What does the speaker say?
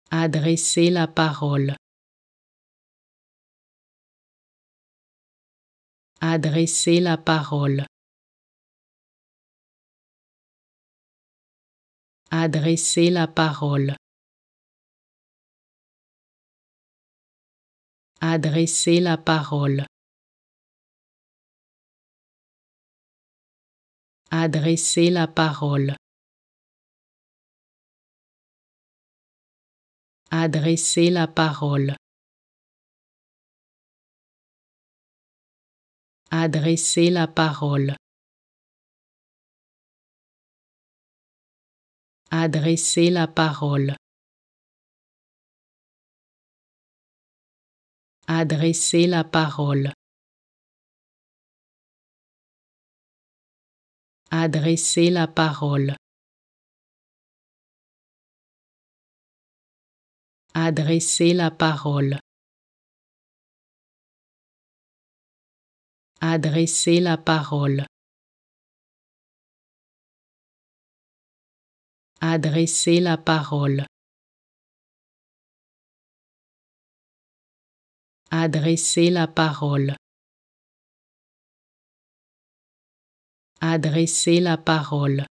Adresser la parole. Adresser la parole. Adresser la parole. Adresser la parole. Adresser la parole. Adresser la parole. Adresser la parole. Adresser la parole. Adresser la parole. Adresser la parole. Adresser la parole. Adresser la parole. Adresser la parole. Adresser la parole. Adresser la parole.